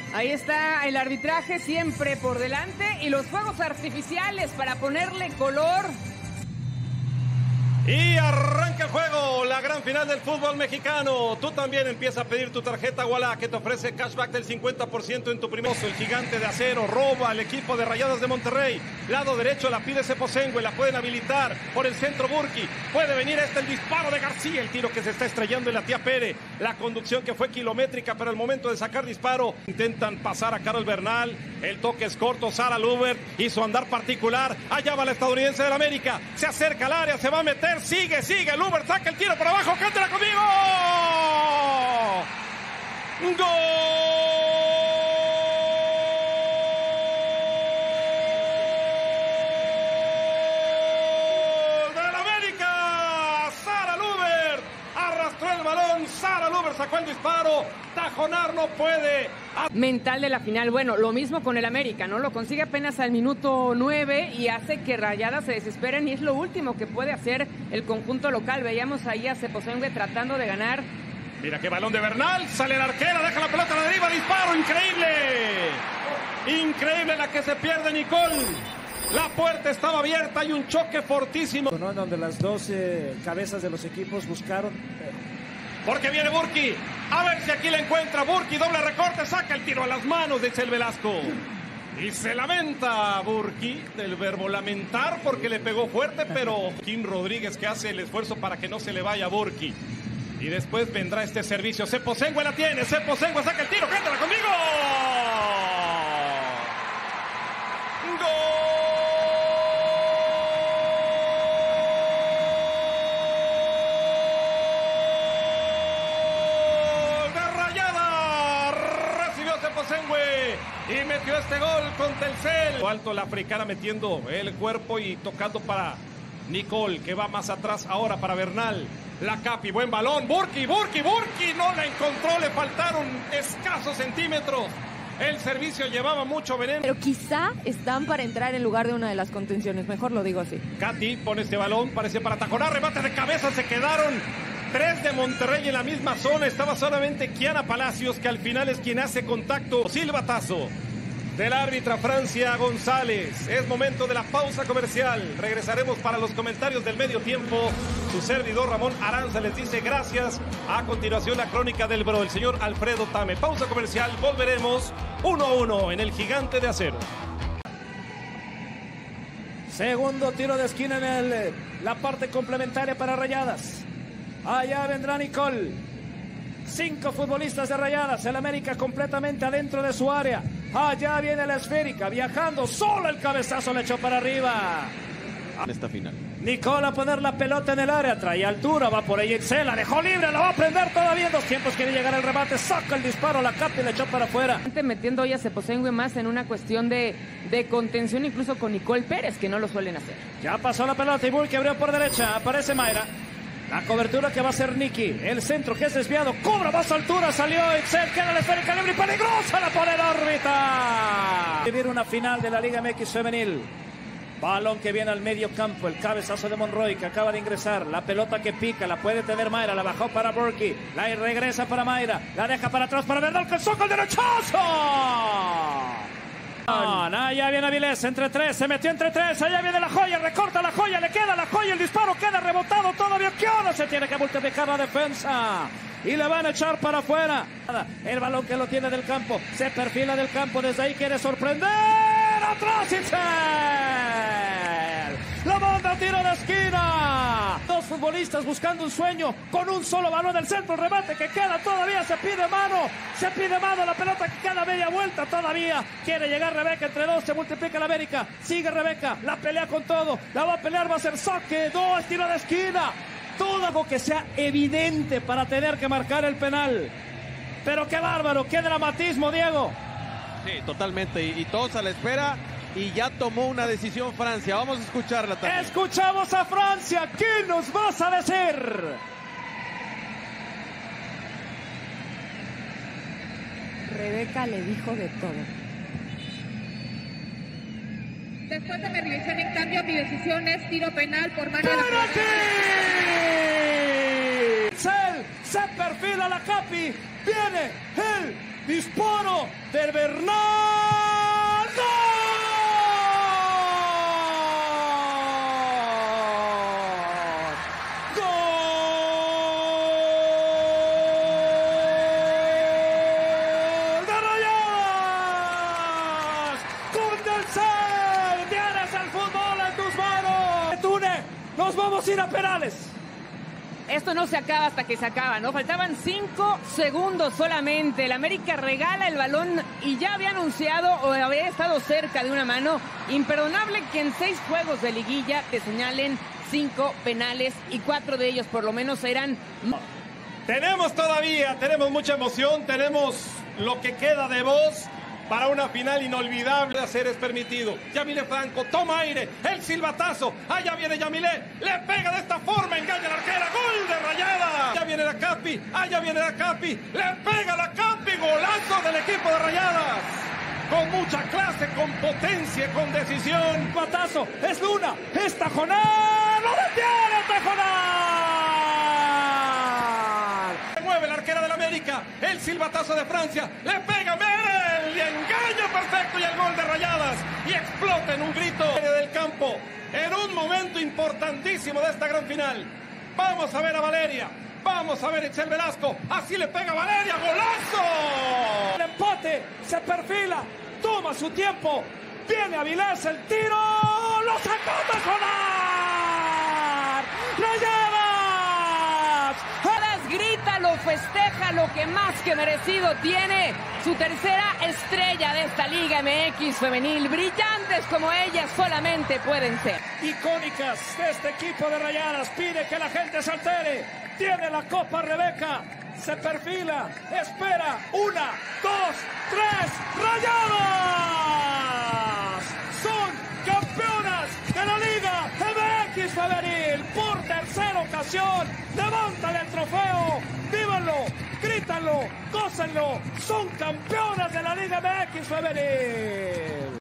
Ahí está el arbitraje siempre por delante y los fuegos artificiales para ponerle color. Y arranca el juego, la gran final del fútbol mexicano. Tú también empiezas a pedir tu tarjeta Ualá, que te ofrece cashback del 50% en tu primer. El gigante de acero roba al equipo de Rayadas de Monterrey. Lado derecho la pide Ceposengue, la pueden habilitar por el centro Burki. Puede venir el disparo de García, el tiro que se está estrellando en la tía Pérez. La conducción que fue kilométrica, pero al momento de sacar disparo intentan pasar a Carol Bernal. El toque es corto, Sara Lubert hizo andar particular. Allá va la estadounidense del América. Se acerca al área, se va a meter. Sigue, Lubert saca el tiro por abajo. ¡Cántela conmigo! ¡Gol! ¡Del América! Sara Lubert arrastró el balón. Sara Lubert sacó el disparo. Tajonar no puede. Mental de la final, bueno, lo mismo con el América, ¿no? Lo consigue apenas al minuto 9 y hace que Rayadas se desesperen y es lo último que puede hacer el conjunto local. Veíamos ahí a Ceposengue tratando de ganar. Mira qué balón de Bernal, sale la arquera, deja la pelota a la deriva, disparo, increíble. Increíble la que se pierde Nicole. La puerta estaba abierta, hay un choque fortísimo. ¿No? Donde las dos cabezas de los equipos buscaron... Porque viene Burki, a ver si aquí la encuentra Burki, doble recorte, saca el tiro a las manos de Itzel Velasco. Y se lamenta Burki, del verbo lamentar porque le pegó fuerte, pero Kim Rodríguez que hace el esfuerzo para que no se le vaya a Burki. Y después vendrá este servicio, Ceposengue la tiene, Ceposengue saca el tiro, cántala conmigo. ¡Gol! Y metió este gol con Telcel. Alto la africana metiendo el cuerpo y tocando para Nicole, que va más atrás ahora para Bernal. La Capi, buen balón. Burki, no la encontró, le faltaron escasos centímetros. El servicio llevaba mucho veneno. Pero quizá están para entrar en lugar de una de las contenciones, mejor lo digo así. Katy pone este balón, parece para tajonar, remate de cabeza, se quedaron 3 de Monterrey en la misma zona. Estaba solamente Kiana Palacios, que al final es quien hace contacto. Silbatazo del árbitra Francia González. Es momento de la pausa comercial. Regresaremos para los comentarios del medio tiempo. Su servidor Ramón Aranza les dice gracias. A continuación la crónica del bro, el señor Alfredo Tame. Pausa comercial, volveremos 1-1 en el Gigante de Acero. Segundo tiro de esquina en la parte complementaria para Rayadas. Allá vendrá Nicole. 5 futbolistas de Rayadas. El América completamente adentro de su área. Allá viene la esférica. Viajando. Solo el cabezazo le echó para arriba. En esta final. Nicole a poner la pelota en el área. Trae altura. Va por ella. Se la dejó libre. La va a prender todavía en 2 tiempos. Quiere llegar el remate. Saca el disparo. La capa y le echó para afuera. Metiendo hoy a Ceposengue más en una cuestión de contención, incluso con Nicole Pérez, que no lo suelen hacer. Ya pasó la pelota y Burki abrió por derecha. Aparece Mayra. La cobertura que va a ser Nicky. El centro que es desviado. Cobra más altura. Salió Excel. Queda la esférica libre y peligrosa. La pone en órbita. Vivir una final de la Liga MX femenil. Balón que viene al medio campo. El cabezazo de Monroy que acaba de ingresar. La pelota que pica. La puede tener Mayra. La bajó para Burki. La regresa para Mayra. La deja para atrás para Bernal. Que soca el derechazo. Allá viene Avilés, entre 3, se metió entre 3, allá viene la joya, recorta la joya, le queda la joya, el disparo queda rebotado todavía, que ahora se tiene que multiplicar la defensa y le van a echar para afuera. El balón que lo tiene del campo, se perfila del campo, desde ahí quiere sorprender, atrás Itzel, la manda tiro de esquina. 2 futbolistas buscando un sueño con un solo balón del centro, el remate que queda todavía, se pide mano, la pelota que queda media vuelta todavía, quiere llegar Rebeca, entre 2 se multiplica la América, sigue Rebeca, la pelea con todo, la va a pelear, va a ser saque, 2, tiro de esquina, todo algo que sea evidente para tener que marcar el penal, pero qué bárbaro, qué dramatismo, Diego. Sí, totalmente, y todos a la espera. Y ya tomó una decisión Francia. Vamos a escucharla también. Escuchamos a Francia. ¿Qué nos vas a decir? Rebeca le dijo de todo. Después de mi revisión, en cambio, mi decisión es tiro penal por mano de la se perfila la Capi. Viene el disparo del Bernal. ¡Gol! ¡Gol de Rayadas! ¡Cúndense! ¡Tienes el fútbol en tus manos! ¡Tune! ¡Nos vamos a ir a penales! Esto no se acaba hasta que se acaba, ¿no? Faltaban 5 segundos solamente. El América regala el balón y ya había anunciado o había estado cerca de una mano. Imperdonable que en 6 juegos de liguilla te señalen 5 penales y 4 de ellos por lo menos eran... Tenemos mucha emoción, tenemos lo que queda de voz para una final inolvidable. Hacer es permitido. Yamile Franco toma aire, el silbatazo, allá viene Yamile, le pega de esta forma, engaña a la arquera, gol de Rayadas. Ya viene la Capi, allá viene la Capi, le pega la Capi, golazo del equipo de Rayadas. Con mucha clase, con potencia, con decisión. Patazo, es Luna, es Tajonar, lo detiene Tajonar. Se mueve la arquera del América, el silbatazo de Francia, le pega Merel y engaño perfecto y el gol de Rayadas. Y explota en un grito del campo, en un momento importantísimo de esta gran final. Vamos a ver a Valeria, vamos a ver a Itzel Velasco, así le pega Valeria, golazo. El empate se perfila, toma su tiempo, viene Avilés el tiro, lo sacó Tajonar. ¡Rayadas! Grita, lo festeja, lo que más que merecido tiene. Su tercera estrella de esta Liga MX femenil. Brillantes como ellas solamente pueden ser. Icónicas de este equipo de Rayadas. Pide que la gente se altere. Tiene la copa Rebeca. Se perfila. Espera. 1, 2, 3. ¡Rayadas! Son campeonas de la Liga MX femenil. Por tercera ocasión. Levantan el trofeo. Vívanlo. Grítanlo. Gócenlo. Son campeonas de la Liga MX femenil.